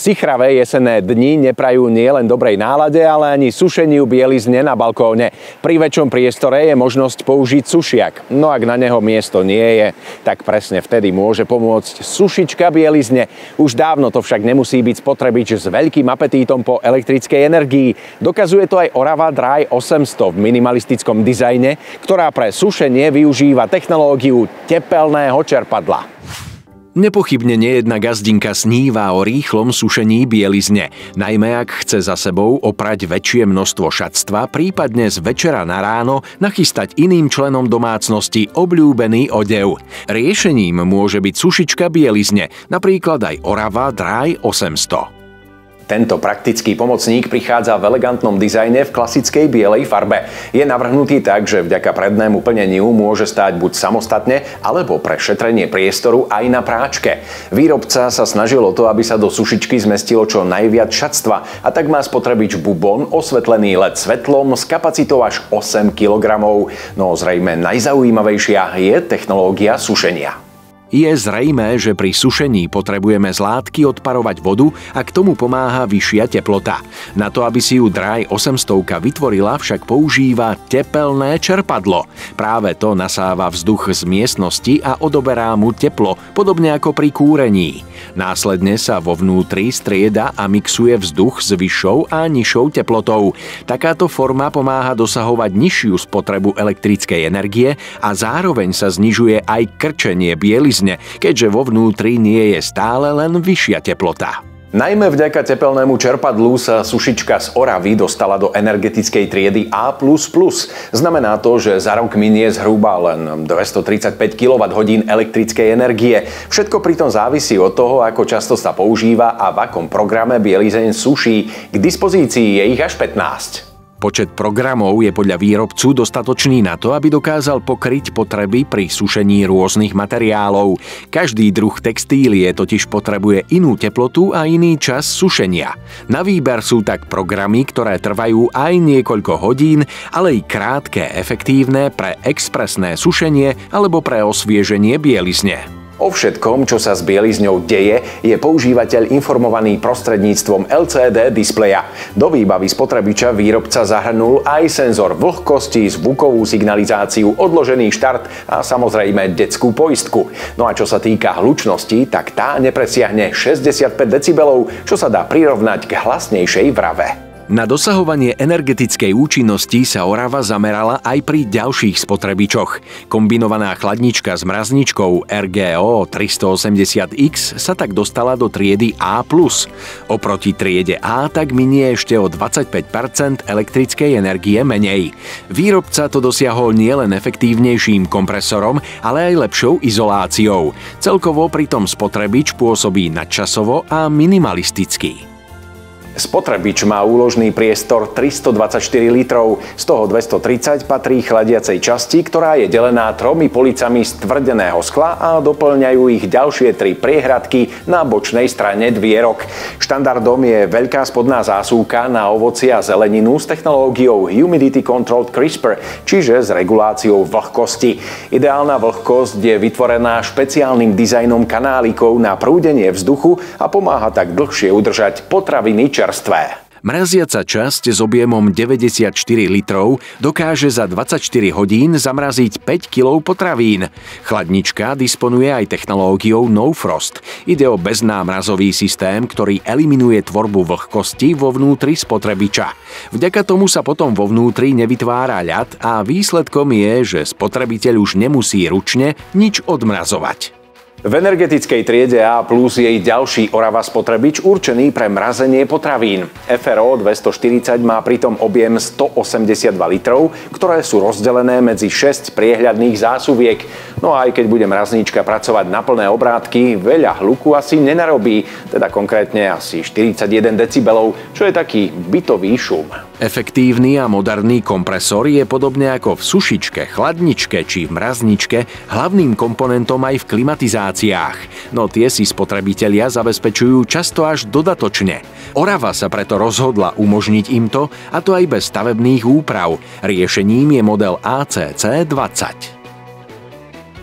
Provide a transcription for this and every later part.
Sichravé jesenné dni neprajú nielen dobrej nálade, ale ani sušeniu bielizne na balkóne. Pri väčšom priestore je možnosť použiť sušiak. No ak na neho miesto nie je, tak presne vtedy môže pomôcť sušička bielizne. Už dávno to však nemusí byť spotrebič s veľkým apetítom po elektrickej energii. Dokazuje to aj Orava Dry 800 v minimalistickom dizajne, ktorá pre sušenie využíva technológiu tepelného čerpadla. Nepochybne nejedna gazdinka sníva o rýchlom sušení bielizne, najmä ak chce za sebou oprať väčšie množstvo šatstva, prípadne z večera na ráno nachystať iným členom domácnosti obľúbený odev. Riešením môže byť sušička bielizne, napríklad aj Orava Dry 800. Tento praktický pomocník prichádza v elegantnom dizajne v klasickej bielej farbe. Je navrhnutý tak, že vďaka prednému plneniu môže stáť buď samostatne, alebo pre šetrenie priestoru aj na práčke. Výrobca sa snažil o to, aby sa do sušičky zmestilo čo najviac šatstva, a tak má spotrebič bubon osvetlený LED svetlom s kapacitou až 8 kg. No zrejme najzaujímavejšia je technológia sušenia. Je zrejmé, že pri sušení potrebujeme z látky odparovať vodu a k tomu pomáha vyššia teplota. Na to, aby si ju Dry 800 vytvorila, však používa tepelné čerpadlo. Práve to nasáva vzduch z miestnosti a odoberá mu teplo, podobne ako pri kúrení. Následne sa vo vnútri strieda a mixuje vzduch s vyššou a nižšou teplotou. Takáto forma pomáha dosahovať nižšiu spotrebu elektrickej energie a zároveň sa znižuje aj krčenie bielizne, keďže vo vnútri nie je stále len vyššia teplota. Najmä vďaka tepelnému čerpadlu sa sušička z Oravy dostala do energetickej triedy A++. Znamená to, že za rok minie zhruba len 235 kWh elektrickej energie. Všetko pritom závisí od toho, ako často sa používa a v akom programe bielizeň suší. K dispozícii je ich až 15. Počet programov je podľa výrobcu dostatočný na to, aby dokázal pokryť potreby pri sušení rôznych materiálov. Každý druh textílie totiž potrebuje inú teplotu a iný čas sušenia. Na výber sú tak programy, ktoré trvajú aj niekoľko hodín, ale i krátke, efektívne pre expresné sušenie alebo pre osvieženie bielizne. O všetkom, čo sa s bielizňou deje, je používateľ informovaný prostredníctvom LCD displeja. Do výbavy spotrebiča výrobca zahrnul aj senzor vlhkosti, zvukovú signalizáciu, odložený štart a samozrejme detskú poistku. No a čo sa týka hlučnosti, tak tá nepresiahne 65 decibelov, čo sa dá prirovnať k hlasnejšej vrave. Na dosahovanie energetickej účinnosti sa Orava zamerala aj pri ďalších spotrebičoch. Kombinovaná chladnička s mrazničkou RGO 380X sa tak dostala do triedy A+. Oproti triede A tak minie ešte o 25% elektrickej energie menej. Výrobca to dosiahol nielen efektívnejším kompresorom, ale aj lepšou izoláciou. Celkovo pritom spotrebič pôsobí nadčasovo a minimalisticky. Spotrebič má úložný priestor 324 litrov, z toho 230 patrí chladiacej časti, ktorá je delená 3 policami z tvrdeného skla a doplňajú ich ďalšie 3 priehradky na bočnej strane dvierok. Štandardom je veľká spodná zásuvka na ovocie a zeleninu s technológiou Humidity Controlled Crisper, čiže s reguláciou vlhkosti. Ideálna vlhkosť je vytvorená špeciálnym dizajnom kanálikov na prúdenie vzduchu a pomáha tak dlhšie udržať potraviny čerstvé. Mraziaca časť s objemom 94 litrov dokáže za 24 hodín zamraziť 5 kg potravín. Chladnička disponuje aj technológiou No Frost. Ide o beznámrazový systém, ktorý eliminuje tvorbu vlhkosti vo vnútri spotrebiča. Vďaka tomu sa potom vo vnútri nevytvára ľad a výsledkom je, že spotrebiteľ už nemusí ručne nič odmrazovať. V energetickej triede A+ je i ďalší Orava spotrebič určený pre mrazenie potravín. FRO 240 má pritom objem 182 litrov, ktoré sú rozdelené medzi 6 priehľadných zásuviek. No a aj keď bude mrazníčka pracovať na plné obrátky, veľa hluku asi nenarobí, teda konkrétne asi 41 decibelov, čo je taký bytový šum. Efektívny a moderný kompresor je podobne ako v sušičke, chladničke či v mrazničke hlavným komponentom aj v klimatizáciách. No tie si spotrebitelia zabezpečujú často až dodatočne. Orava sa preto rozhodla umožniť im to, a to aj bez stavebných úprav. Riešením je model ACC 20.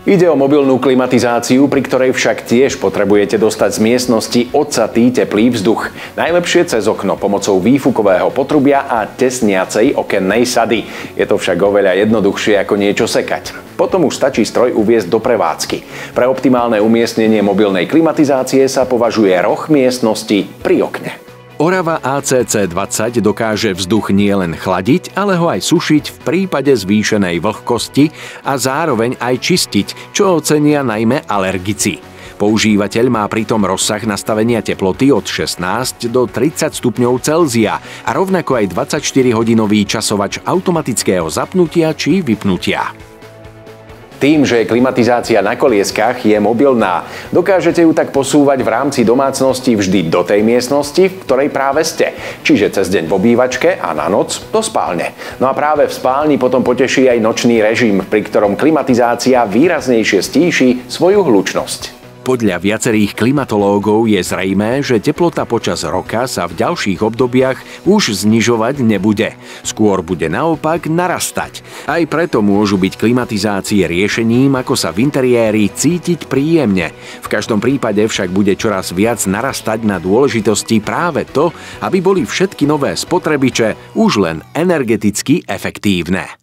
Ide o mobilnú klimatizáciu, pri ktorej však tiež potrebujete dostať z miestnosti odsatý teplý vzduch. Najlepšie cez okno pomocou výfukového potrubia a tesniacej okennej sady. Je to však oveľa jednoduchšie ako niečo sekať. Potom už stačí stroj uviesť do prevádzky. Pre optimálne umiestnenie mobilnej klimatizácie sa považuje roh miestnosti pri okne. Orava ACC20 dokáže vzduch nielen chladiť, ale ho aj sušiť v prípade zvýšenej vlhkosti a zároveň aj čistiť, čo ocenia najmä alergici. Používateľ má pritom rozsah nastavenia teploty od 16 do 30 stupňov Celzia a rovnako aj 24-hodinový časovač automatického zapnutia či vypnutia. Tým, že klimatizácia na kolieskách je mobilná, dokážete ju tak posúvať v rámci domácnosti vždy do tej miestnosti, v ktorej práve ste. Čiže cez deň v obývačke a na noc do spálne. No a práve v spálni potom poteší aj nočný režim, pri ktorom klimatizácia výraznejšie stíši svoju hlučnosť. Podľa viacerých klimatológov je zrejmé, že teplota počas roka sa v ďalších obdobiach už znižovať nebude. Skôr bude naopak narastať. Aj preto môžu byť klimatizácie riešením, ako sa v interiéri cítiť príjemne. V každom prípade však bude čoraz viac narastať na dôležitosti práve to, aby boli všetky nové spotrebiče už len energeticky efektívne.